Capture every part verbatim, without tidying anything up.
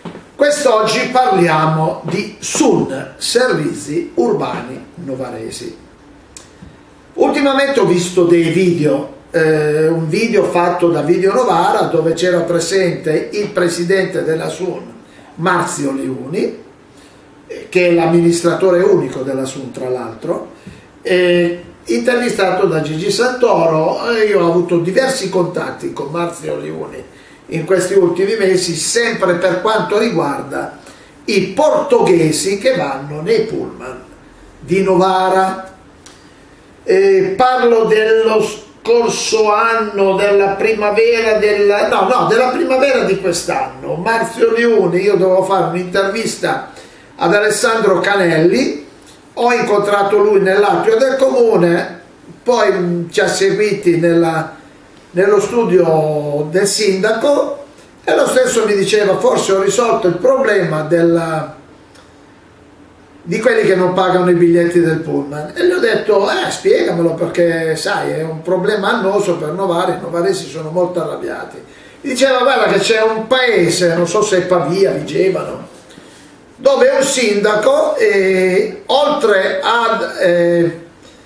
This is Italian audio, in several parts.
Quest'oggi parliamo di S U N, Servizi Urbani Novaresi. Ultimamente ho visto dei video, eh, un video fatto da Video Novara dove c'era presente il presidente della S U N, Marzio Liuni, che è l'amministratore unico della S U N tra l'altro, eh, intervistato da Gigi Santoro. Io ho avuto diversi contatti con Marzio Liuni in questi ultimi mesi, sempre per quanto riguarda i portoghesi che vanno nei pullman di Novara. Eh, parlo dello scorso anno, della primavera, della, no, no, della primavera di quest'anno. Marzio Liuni, io dovevo fare un'intervista ad Alessandro Canelli, ho incontrato lui nell'atrio del comune, poi ci ha seguiti nella, nello studio del sindaco e lo stesso mi diceva: forse ho risolto il problema della, di quelli che non pagano i biglietti del pullman. E gli ho detto: eh, spiegamelo, perché sai, è un problema annoso per Novara, i novaresi sono molto arrabbiati. Mi diceva: guarda che c'è un paese, non so se è Pavia, Vigevano, dove un sindaco, eh, oltre ad, eh,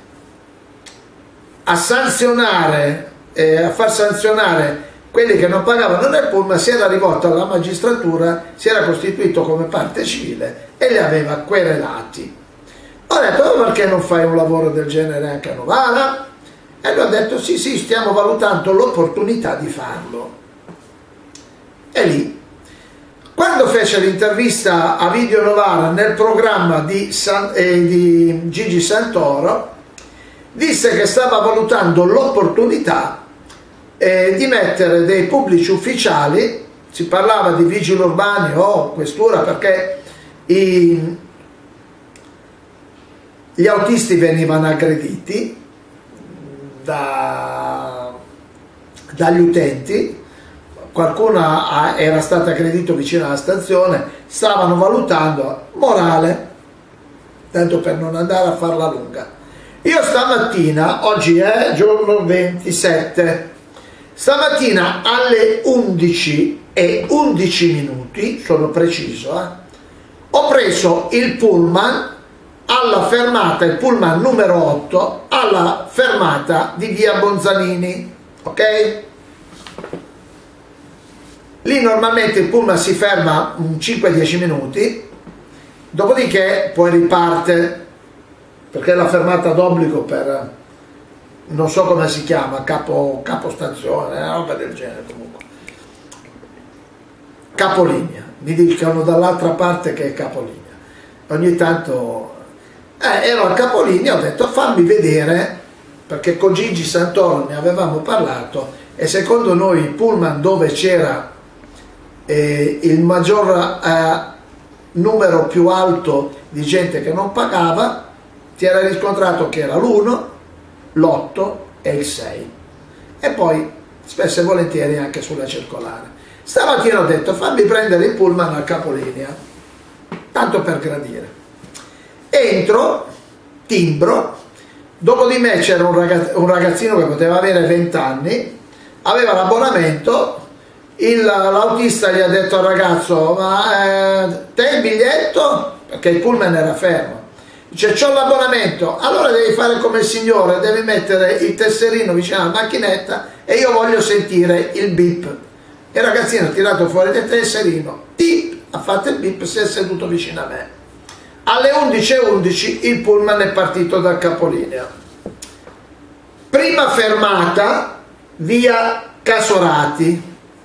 a sanzionare, eh, a far sanzionare quelli che non pagavano nel pullman, si era rivolto alla magistratura, si era costituito come parte civile e li aveva querelati. Ho detto: ma perché non fai un lavoro del genere anche a Novara? E lui ha detto: sì, sì, stiamo valutando l'opportunità di farlo. E lì, quando fece l'intervista a Video Novara nel programma di, San, eh, di Gigi Santoro, disse che stava valutando l'opportunità eh, di mettere dei pubblici ufficiali, si parlava di vigili urbani o questura, perché i, gli autisti venivano aggrediti da, dagli utenti. Qualcuno era stato aggredito vicino alla stazione, stavano valutando, morale, tanto per non andare a farla lunga. Io stamattina, oggi è giorno ventisette, stamattina alle undici e undici minuti, sono preciso, eh, ho preso il pullman alla fermata, il pullman numero otto, alla fermata di via Bonzanini, ok? Lì normalmente il pullman si ferma cinque dieci minuti, dopodiché poi riparte, perché è la fermata d'obbligo per, non so come si chiama, capo, capostazione, una roba del genere, comunque capolinea, mi dicono dall'altra parte che è capolinea. Ogni tanto eh, ero al capolinea, ho detto: fammi vedere, perché con Gigi Santoro ne avevamo parlato e secondo noi il pullman dove c'era Eh, il maggior eh, numero più alto di gente che non pagava, ti era riscontrato che era l'uno, l'otto e il sei, e poi spesso e volentieri anche sulla circolare. Stamattina ho detto: fammi prendere il pullman al capolinea, tanto per gradire. Entro, timbro, dopo di me c'era un, ragazz un ragazzino che poteva avere venti anni, aveva l'abbonamento. L'autista gli ha detto al ragazzo: ma eh, te il biglietto? Perché il pullman era fermo. Dice: c'ho l'abbonamento. Allora devi fare come il signore, devi mettere il tesserino vicino alla macchinetta e io voglio sentire il bip. E il ragazzino ha tirato fuori il tesserino, tip, ha fatto il bip, si è seduto vicino a me. Alle undici e undici il pullman è partito dal capolinea. Prima fermata via Casorati.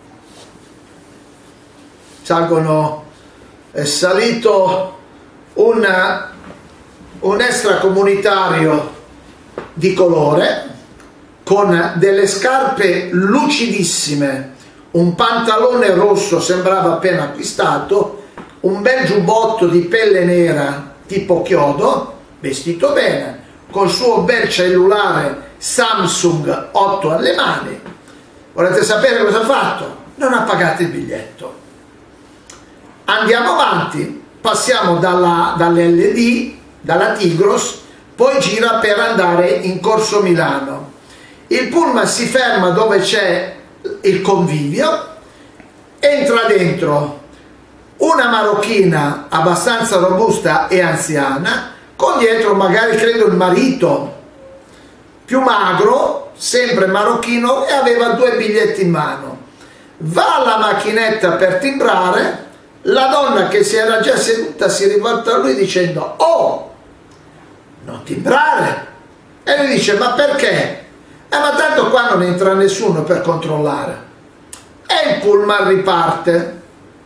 Salgono, è salito una, un extracomunitario di colore con delle scarpe lucidissime, un pantalone rosso, sembrava appena acquistato, un bel giubbotto di pelle nera tipo chiodo, vestito bene, col suo bel cellulare Samsung otto alle mani. Volete sapere cosa ha fatto? Non ha pagato il biglietto. Andiamo avanti, passiamo dalla, dall'L D, dalla Tigros, poi gira per andare in Corso Milano. Il pullman si ferma dove c'è il convivio, entra dentro una marocchina abbastanza robusta e anziana, con dietro magari credo il marito più magro, sempre marocchino, e aveva due biglietti in mano. Va alla macchinetta per timbrare, la donna che si era già seduta si rivolta a lui dicendo: oh, non timbrare. E lui dice: ma perché? Eh, ma tanto qua non entra nessuno per controllare. E il pullman riparte.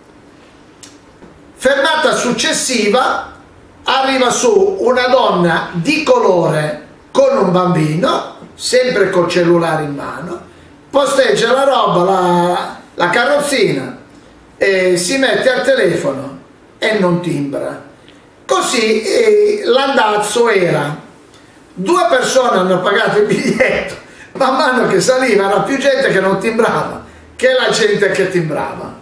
Fermata successiva, arriva su una donna di colore con un bambino, sempre col cellulare in mano, posteggia la roba, la, la carrozzina, e si mette al telefono e non timbra. Così eh, l'andazzo era: due persone hanno pagato il biglietto, man mano che saliva era più gente che non timbrava che la gente che timbrava.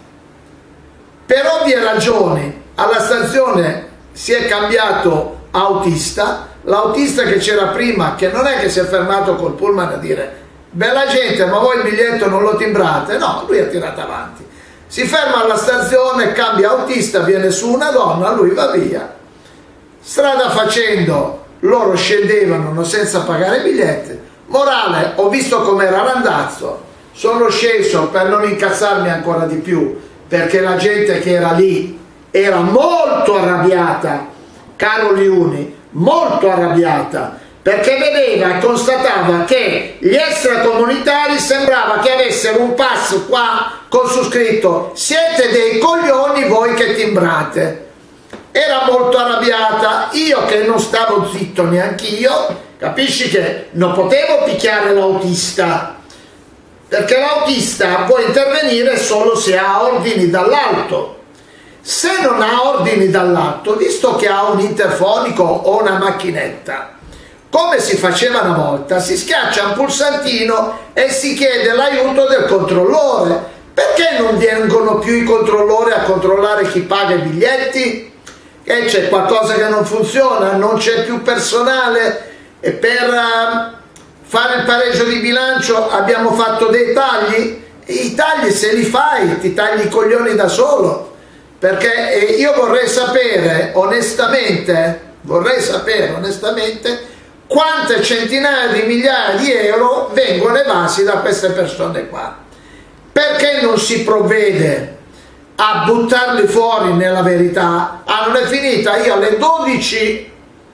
Per ovvie ragioni alla stazione si è cambiato autista, l'autista che c'era prima, che non è che si è fermato col pullman a dire: bella gente, ma voi il biglietto non lo timbrate? No, lui ha tirato avanti. Si ferma alla stazione, cambia autista, viene su una donna, lui va via. Strada facendo, loro scendevano senza pagare biglietti. Morale, ho visto com'era l'andazzo, sono sceso per non incazzarmi ancora di più, perché la gente che era lì era molto arrabbiata, caro Liuni, molto arrabbiata, perché vedeva e constatava che gli extracomunitari sembrava che avessero un pass qua con su scritto: siete dei coglioni voi che timbrate. Era molto arrabbiata. Io che non stavo zitto neanch'io, capisci che non potevo picchiare l'autista, perché l'autista può intervenire solo se ha ordini dall'alto. Se non ha ordini dall'alto, visto che ha un interfonico o una macchinetta, come si faceva una volta, si schiaccia un pulsantino e si chiede l'aiuto del controllore. Perché non vengono più i controllori a controllare chi paga i biglietti? Che c'è qualcosa che non funziona, non c'è più personale, e per uh, fare il pareggio di bilancio abbiamo fatto dei tagli. I tagli se li fai, ti tagli i coglioni da solo, perché eh, io vorrei sapere onestamente, vorrei sapere onestamente quante centinaia di migliaia di euro vengono evasi da queste persone qua. Perché non si provvede a buttarli fuori nella verità? Ah, non è finita. Io alle dodici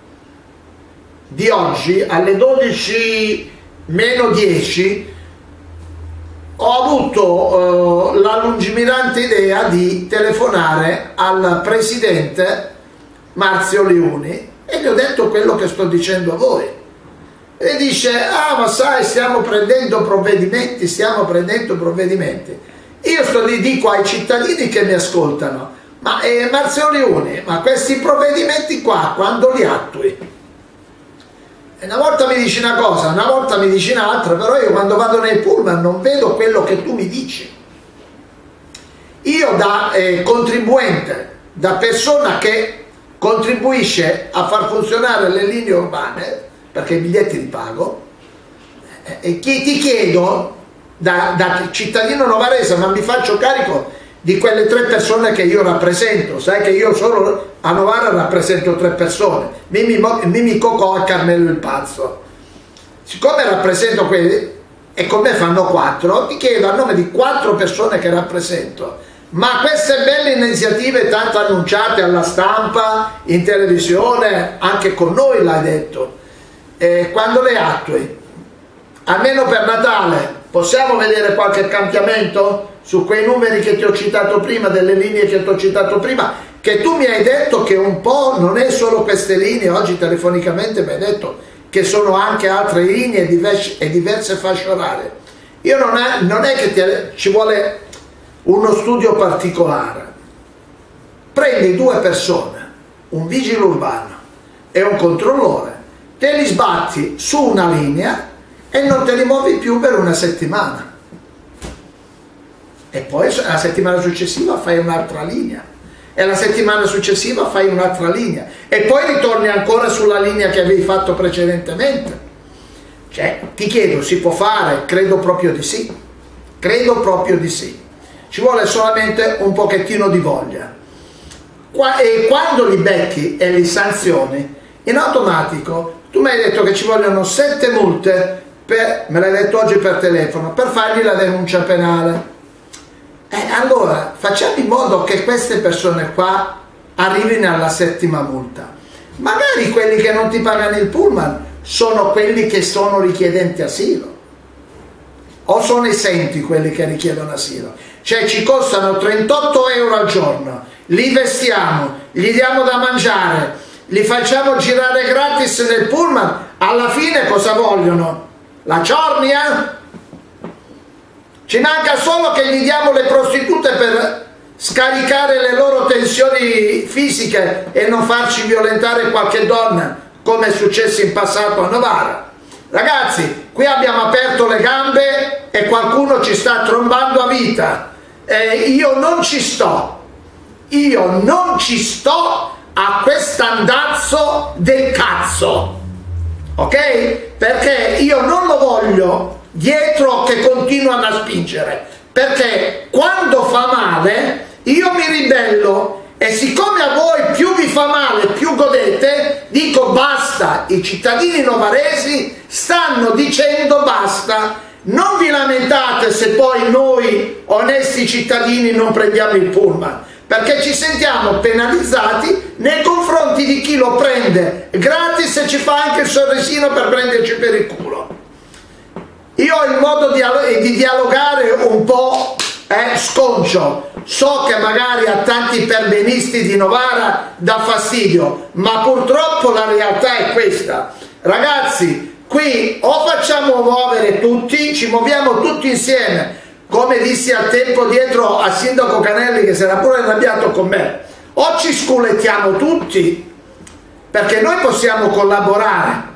di oggi, alle dodici meno dieci, ho avuto uh, la lungimirante idea di telefonare al presidente Marzio Liuni e gli ho detto quello che sto dicendo a voi. E dice: ah, ma sai, stiamo prendendo provvedimenti, stiamo prendendo provvedimenti. Io sto lì, dico ai cittadini che mi ascoltano: ma eh, Marzio Liuni, ma questi provvedimenti qua quando li attui? E una volta mi dici una cosa, una volta mi dici un'altra, però io quando vado nei pullman non vedo quello che tu mi dici. Io da eh, contribuente, da persona che contribuisce a far funzionare le linee urbane, perché i biglietti li pago, eh, e chi ti chiedo, da, da cittadino novarese, ma mi faccio carico di quelle tre persone che io rappresento. Sai che io solo a Novara rappresento tre persone: Mimmi, Mimmi Cocò e Carmelo il Pazzo. Siccome rappresento quelli e con me fanno quattro, ti chiedo a nome di quattro persone che rappresento: ma queste belle iniziative tanto annunciate alla stampa, in televisione, anche con noi l'hai detto, eh, quando le attui? Almeno per Natale possiamo vedere qualche cambiamento su quei numeri che ti ho citato prima, delle linee che ti ho citato prima, che tu mi hai detto che un po' non è solo queste linee. Oggi telefonicamente mi hai detto che sono anche altre linee e diverse, e diverse fasce orarie. Io non è, non è che ti, ci vuole uno studio particolare. Prendi due persone, un vigile urbano e un controllore, te li sbatti su una linea e non te li muovi più per una settimana. E poi la settimana successiva fai un'altra linea, e la settimana successiva fai un'altra linea, e poi ritorni ancora sulla linea che avevi fatto precedentemente. Cioè, ti chiedo, si può fare? Credo proprio di sì. Credo proprio di sì. Ci vuole solamente un pochettino di voglia. e quando li becchi e li sanzioni, in automatico tu mi hai detto che ci vogliono sette multe, per, me l'hai detto oggi per telefono, per fargli la denuncia penale. E allora facciamo in modo che queste persone qua arrivino alla settima multa. Magari quelli che non ti pagano il pullman sono quelli che sono richiedenti asilo, o sono esenti quelli che richiedono asilo, cioè ci costano trentotto euro al giorno, li vestiamo, gli diamo da mangiare, li facciamo girare gratis nel pullman, alla fine cosa vogliono? La ciornia? Ci manca solo che gli diamo le prostitute per scaricare le loro tensioni fisiche e non farci violentare qualche donna, come è successo in passato a Novara. Ragazzi, qui abbiamo aperto le gambe e qualcuno ci sta trombando a vita. E io non ci sto, io non ci sto a quest'andazzo del cazzo, ok? Perché io non lo voglio dietro che continuano a spingere, perché quando fa male io mi ribello, e siccome a voi più vi fa male più godete, dico basta. I cittadini novaresi stanno dicendo basta. Non vi lamentate se poi noi onesti cittadini non prendiamo il pullman, perché ci sentiamo penalizzati nei confronti di chi lo prende gratis e ci fa anche il sorrisino per prenderci per il culo. Io ho il modo di, di dialogare un po' eh, sconcio, so che magari a tanti perbenisti di Novara dà fastidio, ma purtroppo la realtà è questa. Ragazzi, qui o facciamo muovere tutti, ci muoviamo tutti insieme, come dissi al tempo dietro al sindaco Canelli che si era pure arrabbiato con me, o ci sculettiamo tutti, perché noi possiamo collaborare.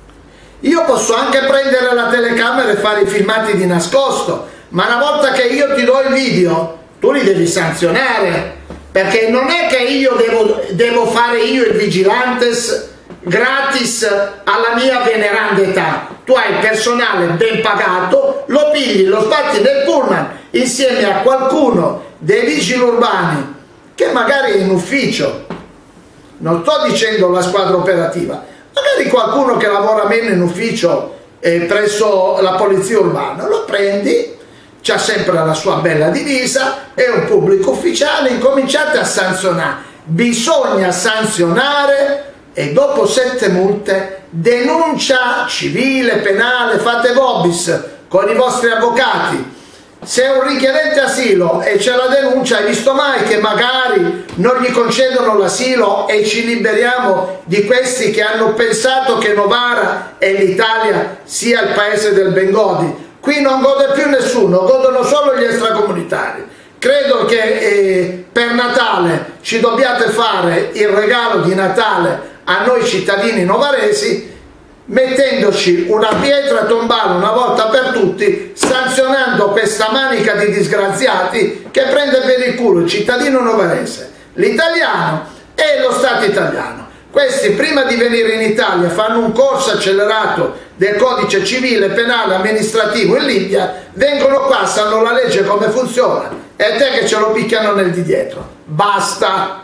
Io posso anche prendere la telecamera e fare i filmati di nascosto, ma una volta che io ti do il video tu li devi sanzionare, perché non è che io devo, devo fare io il vigilantes gratis alla mia veneranda età. Tu hai il personale ben pagato, lo pigli, lo sbatti nel pullman insieme a qualcuno dei vigili urbani che magari è in ufficio, non sto dicendo la squadra operativa, magari qualcuno che lavora meno in ufficio eh, presso la polizia urbana, lo prendi, c'ha sempre la sua bella divisa, è un pubblico ufficiale, incominciate a sanzionare. Bisogna sanzionare, e dopo sette multe denuncia civile, penale, fate vobis con i vostri avvocati. Se è un richiedente asilo e c'è la denuncia, hai visto mai che magari non gli concedono l'asilo e ci liberiamo di questi che hanno pensato che Novara e l'Italia sia il paese del Bengodi? Qui non gode più nessuno, godono solo gli extracomunitari. Credo che eh, per Natale ci dobbiate fare il regalo di Natale a noi cittadini novaresi, mettendoci una pietra tombale una volta per tutti, sanzionando questa manica di disgraziati che prende per il culo il cittadino novarese, l'italiano e lo Stato italiano. Questi prima di venire in Italia fanno un corso accelerato del codice civile, penale, amministrativo in Libia, vengono qua, sanno la legge come funziona, e te che ce lo picchiano nel di dietro. Basta,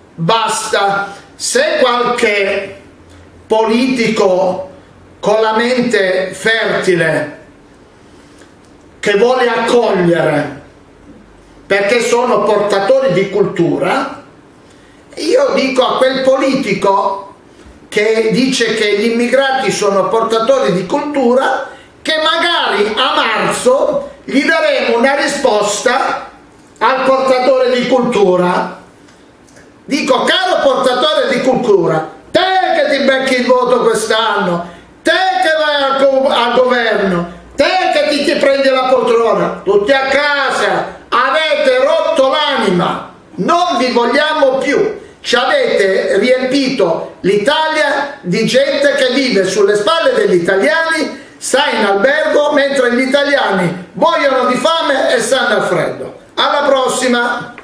basta. Se qualche politico con la mente fertile che vuole accogliere perché sono portatori di cultura, io dico a quel politico che dice che gli immigrati sono portatori di cultura che magari a marzo gli daremo una risposta al portatore di cultura. Dico, caro portatore di cultura, te che ti becchi il voto quest'anno, te che vai al, al governo, te che ti, ti prendi la poltrona, tutti a casa, avete rotto l'anima, non vi vogliamo più. Ci avete riempito l'Italia di gente che vive sulle spalle degli italiani, sta in albergo mentre gli italiani muoiono di fame e stanno al freddo. Alla prossima!